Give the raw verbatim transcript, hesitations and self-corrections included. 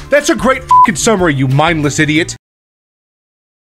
That's a great f***ing summary, you mindless idiot.